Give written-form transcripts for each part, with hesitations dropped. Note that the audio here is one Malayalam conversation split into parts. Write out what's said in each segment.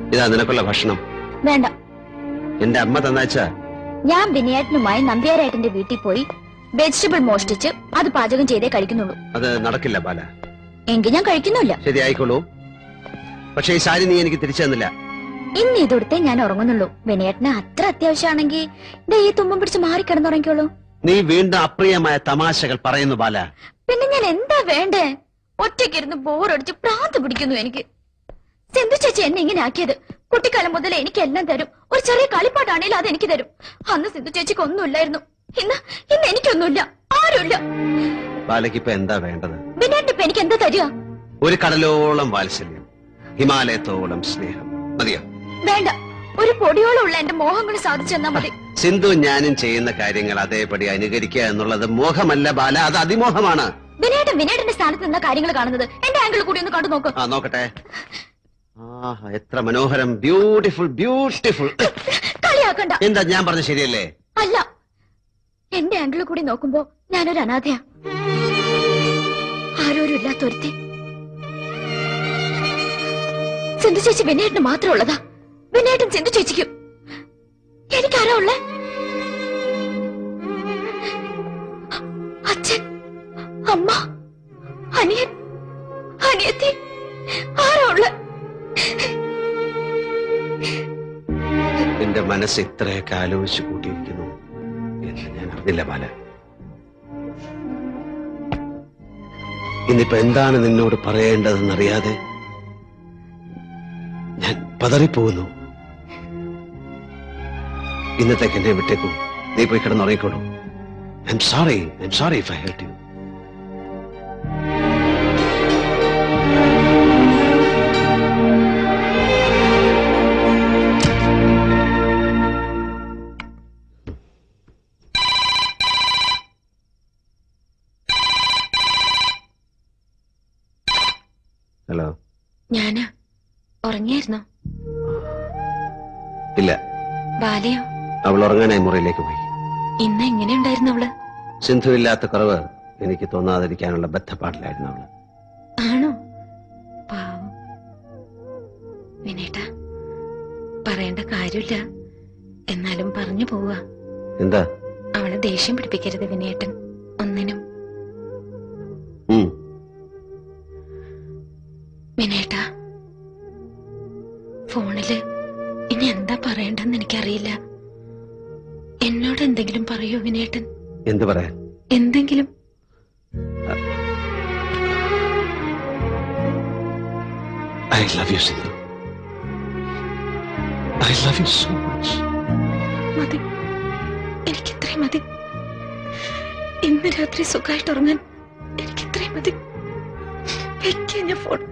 ഇതാ നിനക്കുള്ള ഭക്ഷണം. വേണ്ട. എന്റെ അമ്മ തന്നാച്ചാ. ഞാൻ വിനയേട്ടനുമായി നമ്പ്യാരേട്ടന്റെ വീട്ടിൽ പോയി വെജിറ്റബിൾ മോഷ്ടിച്ച് അത് പാചകം ചെയ്തേ കഴിക്കുന്നുള്ളൂ. അത് നടക്കില്ല ബാല. എങ്കിൽ ഞാൻ കഴിക്കുന്നില്ല. ശരിയായിക്കോളൂ. പക്ഷെ ഈ സാരി നീ എനിക്ക് തിരിച്ചു തന്നില്ല. ഇന്ന് ഇതൊടുത്തേ ഞാൻ ഉറങ്ങുന്നുള്ളൂ. വിനയേട്ടന് അത്ര അത്യാവശ്യമാണെങ്കിൽ ഈ തുമ്പം പിടിച്ച് മാറിക്കിടന്നുറങ്ങിക്കോളൂ. നീ വീണ്ടും അപ്രിയമായ തമാശകൾ പറയുന്നു ബാല. പിന്നെ ഞാൻ എന്താ വേണ്ടേ? ഒറ്റയ്ക്കിരുന്ന് ബോറടിച്ച് പ്രാന്ത് പിടിക്കുന്നു എനിക്ക്. സിന്ധു ചേച്ചി എന്നെ ഇങ്ങനെ ആക്കിയത്. കുട്ടിക്കാലം മുതൽ എനിക്ക് എല്ലാം തരും. ഒരു ചെറിയ കളിപ്പാട്ടാണേലും അത് എനിക്ക് തരും. അന്ന് സിന്ധു ചേച്ചിക്ക് ഒന്നുമില്ലായിരുന്നു. ഇന്ന് എനിക്കൊന്നുമില്ല, ആരുമില്ല. ബാലയ്ക്ക് ഇപ്പൊ എന്താ വേണ്ടത്? വിനയേട്ടൻ ഇപ്പൊ എനിക്ക് എന്താ തരിക? ഒരു കടലോളം വാത്സല്യം, ഹിമാലയത്തോളം സ്നേഹം മതിയോ? വേണ്ട. ഒരു പൊടിയോളം ഉള്ള എന്റെ മോഹങ്ങൾ സാധിച്ചെന്നാ മതി. സിന്ധു ഞാനും ചെയ്യുന്ന കാര്യങ്ങൾ അതേപടി അനുകരിക്കുക എന്നുള്ളത് മോഹമല്ല ബാല, അത് അതിമോഹമാണ്. വിനയേട്ടന്റെ സ്ഥാനത്ത് നിന്ന കാര്യങ്ങൾ കാണുന്നത് എന്റെ ആംഗിൾ കൂടി ഒന്ന് കണ്ടു നോക്കൂ. നോക്കട്ടെ. എത്ര മനോഹരം. Beautiful, beautiful. കളിയാക്കണ്ട. എന്താ ഞാൻ പറഞ്ഞ ശരിയല്ലേ? അല്ല, എന്റെ ആംഗിൾ കൂടി നോക്കുമ്പോ ഞാനൊരു അനാഥയാ. ആരോരും ഇല്ലാത്തൊരുത്തി. സിന്ധു ചേച്ചി വിനയേട്ടന് മാത്രം ഉള്ളതാ. വിനയേട്ടൻ സിന്ധു ചേച്ചിക്കും. എനിക്കാരാ ഉള്ളേ? അച്ഛൻ, അമ്മ, അനിയൻ, അനിയത്തി, ആരാ ഉള്ളേ? എന്റെ മനസ്സ് ഇത്രയൊക്കെ ആലോചിച്ചു കൂട്ടിയിരിക്കുന്നു എന്ന് ഞാൻ അറിഞ്ഞില്ല ബാല. ഇന്നിപ്പോ എന്താണ് നിന്നോട് പറയേണ്ടതെന്നറിയാതെ ഞാൻ പതറിപ്പോകുന്നു. ഇന്നത്തേക്ക് എന്നെ വിട്ടേക്കൂ. നീ പോയി കിടന്നുറങ്ങിക്കോളൂ. I'm sorry if I hurt you. Hello. ഞാനാ. ഉറങ്ങിയായിരുന്നോ? ഇല്ല. ബാലയോ? അവൾ ഉറങ്ങാനായി മുറിയിലേക്ക് പോയി. ഇന്ന് എങ്ങനെയുണ്ടായിരുന്നു അവള്? സിന്ധു ഇല്ലാത്ത കുറവ് എനിക്ക് തോന്നാതിരിക്കാനുള്ള ബദ്ധപ്പാടിലായിരുന്നു അവള്. ആണോ? പാവം. വിനേട്ടാ, പറയേണ്ട കാര്യമില്ല, എന്നാലും പറഞ്ഞു പോവാ. എന്താ? അവളെ ദേഷ്യം പിടിപ്പിക്കരുത് വിനേട്ടൻ, ഒന്നിനും. വിനേട്ടാ, ഫോണില് ഇനി എന്താ പറയണ്ടെന്ന് എനിക്കറിയില്ല. എന്നോട് എന്തെങ്കിലും പറയോ വിനേട്ടൻ? എന്ത് പറയാൻ? എന്തെങ്കിലും. I love you, Sindhu. I love you so much. മതി, എനിക്കിത്രയും മതി. ഇന്ന് രാത്രി സുഖമായിട്ട് ഉറങ്ങാൻ എനിക്കിത്രയും മതി. വെക്കാൻ ഞാൻ phone.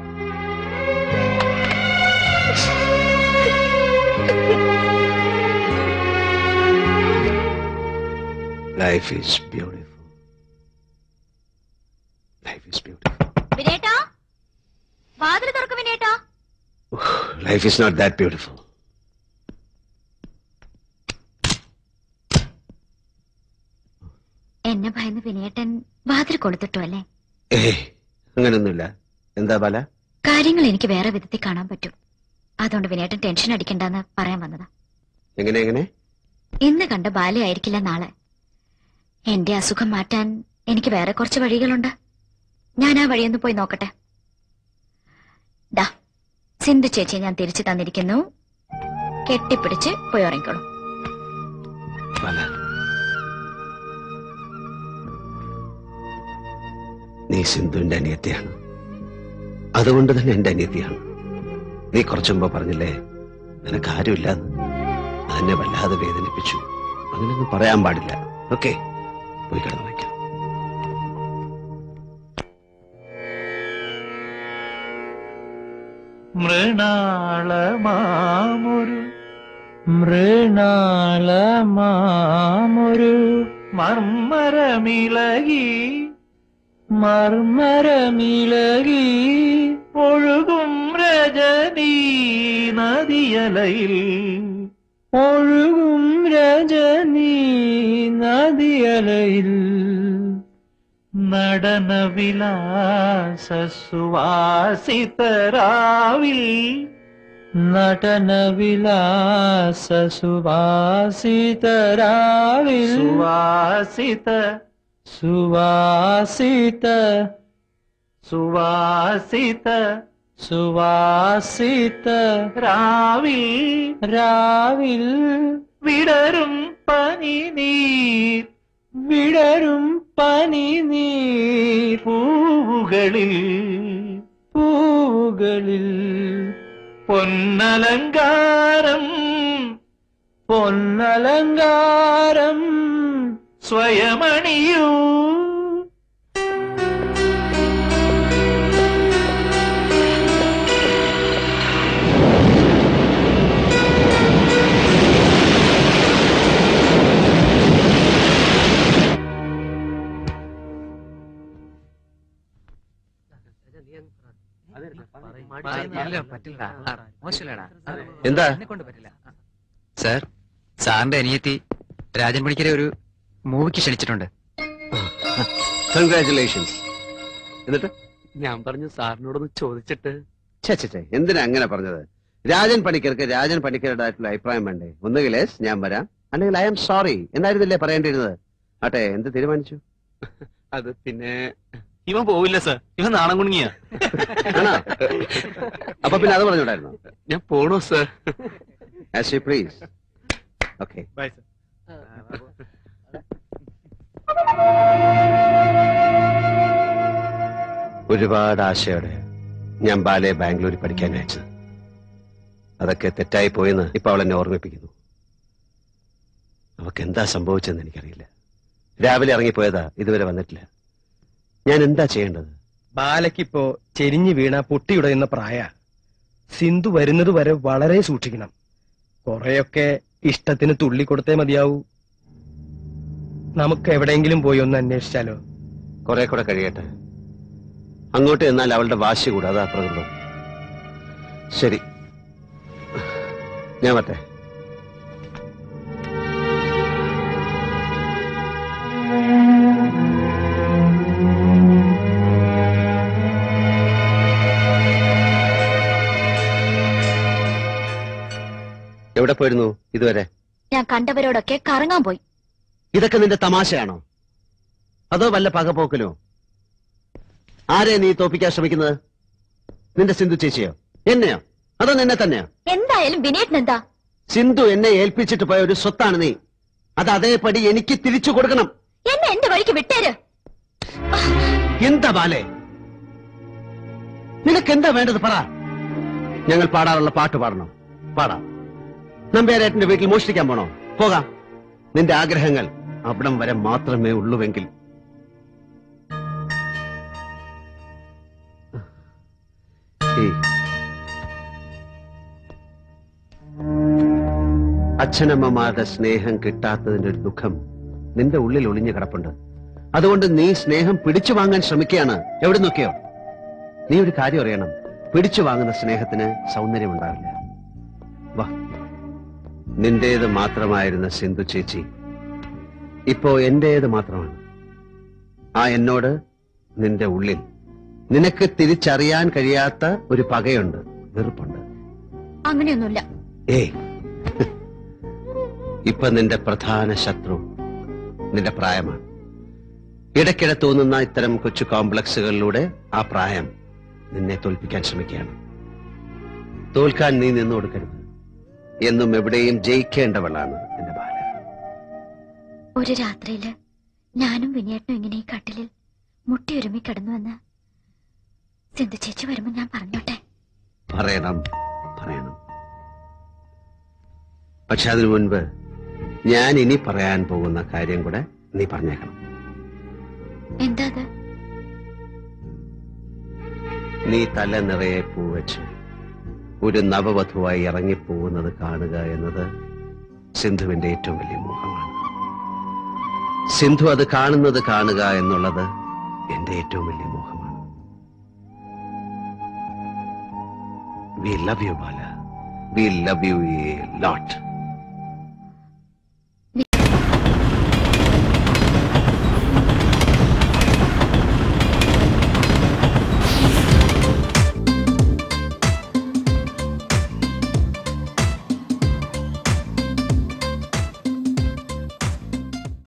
Life is beautiful. Life is beautiful. വിനേട്ടാ, വാതിൽ തുറക്ക് വിനേട്ടാ. Life is not that beautiful. എന്നെ ഭയന്ന് വിനേട്ടൻ വാതിൽ കൊളുത്തിട്ടു അല്ലേ? അങ്ങനൊന്നുമില്ല. എന്താ ബാല? കാര്യങ്ങൾ എനിക്ക് വേറെ വിധത്തിൽ കാണാൻ പറ്റും. അതുകൊണ്ട് വിനേട്ടൻ ടെൻഷൻ അടിക്കണ്ടെന്ന് പറയാൻ വന്നതാ. എങ്ങനെ? ഇന്ന് കണ്ട ബാലയായിരിക്കില്ല നാളെ. എന്റെ അസുഖം മാറ്റാൻ എനിക്ക് വേറെ കുറച്ച് വഴികളുണ്ട്. ഞാൻ ആ വഴിയൊന്ന് പോയി നോക്കട്ടെ. ദാ, സിന്ധു ചേച്ചിയെ ഞാൻ തിരിച്ചു തന്നിരിക്കുന്നു. കെട്ടിപ്പിടിച്ച് പോയി ഉറങ്ങിക്കോളൂ. നീ സിന്ധുവിന്റെ അനിയത്തിയാണ്. അതുകൊണ്ട് തന്നെ എന്റെ അനിയത്തിയാണ്. നീ കുറച്ചു മുമ്പ് പറഞ്ഞില്ലേ നിനക്ക് ആരുമില്ലാന്ന്? അതെന്നെ വല്ലാതെ വേദനിപ്പിച്ചു. അങ്ങനെയൊന്നും പറയാൻ പാടില്ല. ഓക്കെ, പോയി കിടന്നു വയ്ക്കാം. മൃണാളമാമൊരു മർമ്മരമിളകി ഒഴുകും രജനീ നദിയലയിൽ നടനവിലാസ സുവാസിതരാവിൽ നടനവിലാസ സുവാസിതരാവിൽ സുവാസിത സുവാസിത സുവാസിത സുവാസിത രാവിൽ രാവിൽ വിടരും പനിനീർ വിടരും പനിനീർ പൂവുകളിൽ പൂവുകളിൽ പൊന്നലങ്കാരം പൊന്നലങ്കാരം സ്വയമണിയൂ. എന്താ സാർ, സാറിന്റെ അനിയത്തി രാജൻ പണിക്കരെ ഒരു മൂവിക്ക് ക്ഷണിച്ചിട്ടുണ്ട്. കൺഗ്രാറ്റുലേഷൻസ്. എന്നിട്ട് ഞാൻ പറഞ്ഞു സാറിനോടൊന്ന് ചോദിച്ചിട്ട്. ഛേ, എന്തിനാ അങ്ങനെ പറഞ്ഞത്? രാജൻ പണിക്കർക്ക് രാജൻ പണിക്കരുടേതായിട്ടുള്ള അഭിപ്രായം വേണ്ടേ? ഒന്നുകിൽ ഞാൻ വരാം, അല്ലെങ്കിൽ ഐ ആം സോറി എന്നായിരുന്നില്ലേ പറയേണ്ടിയിരുന്നത്? ആട്ടെ, എന്ത് തീരുമാനിച്ചു? അത് പിന്നെ ഇവൻ പോവില്ല സാർ, ഇവൻ നാണം കുണുങ്ങിയ. ആണോ? അപ്പൊ പിന്നെ അത് പറഞ്ഞോടായിരുന്നു. ഞാൻ പോണു sir. As you please. Okay, bye sir. ഒരുപാട് ആശയോടെ ഞാൻ ബാലയെ ബാംഗ്ലൂരിൽ പഠിക്കാൻ അയച്ചത്. അതൊക്കെ തെറ്റായി പോയെന്ന് ഇപ്പൊ അവൾ എന്നെ ഓർമ്മിപ്പിക്കുന്നു. അവക്ക് എന്താ സംഭവിച്ചെന്ന് എനിക്കറിയില്ല. രാവിലെ ഇറങ്ങിപ്പോയതാ, ഇതുവരെ വന്നിട്ടില്ല. ഞാൻ എന്താ ചെയ്യേണ്ടത്? ബാലയ്ക്കിപ്പോ ചെരിഞ്ഞു വീണ പൊട്ടിയുടയുന്ന പ്രായ. സിന്ധു വരുന്നത് വരെ വളരെ സൂക്ഷിക്കണം. കുറെയൊക്കെ ഇഷ്ടത്തിന് തുള്ളിക്കൊടുത്തേ മതിയാവൂ. നമുക്ക് എവിടെയെങ്കിലും പോയി ഒന്ന് അന്വേഷിച്ചാലോ? കുറെ കൂടെ കഴിയട്ടെ. അങ്ങോട്ട് എന്നാൽ അവളുടെ വാശി കൂടെ, അതാ പ്രകൃതം. ശരി, ഞാൻ വട്ടെ. എവിടെ പോയിരുന്നു ഇതുവരെ? ഞാൻ കണ്ടവരോടൊക്കെ കറങ്ങാൻ പോയി. ഇതൊക്കെ നിന്റെ തമാശയാണോ, അതോ വല്ല പകപോക്കലോ? ആരെ നീ തോപ്പിക്കാൻ ശ്രമിക്കുന്നത്? നിന്റെ സിന്ധു ചേച്ചിയോ, എന്നെയോ, അതോ നിന്നെ തന്നെയോ? എന്തായാലും വിനേട്ടൻ എന്താ? സിന്ധു എന്നെ ഏൽപ്പിച്ചിട്ട് പോയ ഒരു സ്വത്താണ് നീ. അത് അതേപടി എനിക്ക് തിരിച്ചു കൊടുക്കണം. എന്നെ എന്റെ വഴിക്ക് വിട്ടേര്. എന്താ ബാലേ, നിനക്കെന്താ വേണ്ടത് പറ. ഞങ്ങൾ പാടാറുള്ള പാട്ട് പാടണോ? പാടാം. നമ്പ്യാരേട്ടന്റെ വീട്ടിൽ മോഷ്ടിക്കാൻ പോണോ? പോകാം. നിന്റെ ആഗ്രഹങ്ങൾ അവിടം വരെ മാത്രമേ ഉള്ളുവെങ്കിൽ. അച്ഛനമ്മമാരുടെ സ്നേഹം കിട്ടാത്തതിന്റെ ഒരു ദുഃഖം നിന്റെ ഉള്ളിൽ ഒളിഞ്ഞു കിടപ്പുണ്ട്. അതുകൊണ്ട് നീ സ്നേഹം പിടിച്ചു വാങ്ങാൻ ശ്രമിക്കുകയാണ് എവിടെ നോക്കിയോ. നീ ഒരു കാര്യം അറിയണം, പിടിച്ചു വാങ്ങുന്ന സ്നേഹത്തിന് സൗന്ദര്യം ഉണ്ടാവില്ല. വാ, നിന്റേത് മാത്രമായിരുന്ന സിന്ധു ചേച്ചി ഇപ്പോ എന്റേത് മാത്രമാണ്. ആ എന്നോട് നിന്റെ ഉള്ളിൽ നിനക്ക് തിരിച്ചറിയാൻ കഴിയാത്ത ഒരു പകയുണ്ട്, വെറുപ്പുണ്ട്. അങ്ങനെയൊന്നുമില്ല. ഏയ്, ഇപ്പൊ നിന്റെ പ്രധാന ശത്രു നിന്റെ പ്രായമാണ്. ഇടയ്ക്കിടെ തോന്നുന്ന ഇത്തരം കൊച്ചു കോംപ്ലക്സുകളിലൂടെ ആ പ്രായം നിന്നെ തോൽപ്പിക്കാൻ ശ്രമിക്കുകയാണ്. തോൽക്കാൻ നീ നിന്നു കൊടുക്കരുത്. എന്നും എവിടെയും ജയിക്കേണ്ടവളാണ് എന്റെ ബാല. ഒരു രാത്രിയില് ഞാനും വിനേട്ടനും ഇങ്ങനെ ഈ കട്ടിലിൽ മുട്ടിയൊരുമി കിടന്നുവെന്ന് സിന്ധു ചേച്ചി വരുമ്പോ ഞാൻ പറഞ്ഞോട്ടെ? പറയണം. പക്ഷെ അതിനു മുൻപ് ഞാൻ ഇനി പറയാൻ പോകുന്ന കാര്യം കൂടെ നീ പറഞ്ഞേക്കണം. എന്താ അത്? നീ തല നിറയെ പൂവെച്ച് ഒരു നവവധുവായി ഇറങ്ങിപ്പോകുന്നത് കാണുക എന്നത് സിന്ധുവിന്റെ ഏറ്റവും വലിയ മോഹമാണ്. സിന്ധു അത് കാണുക എന്നുള്ളത് എന്റെ ഏറ്റവും വലിയ മോഹമാണ്. We love you, Bala. We love you a lot.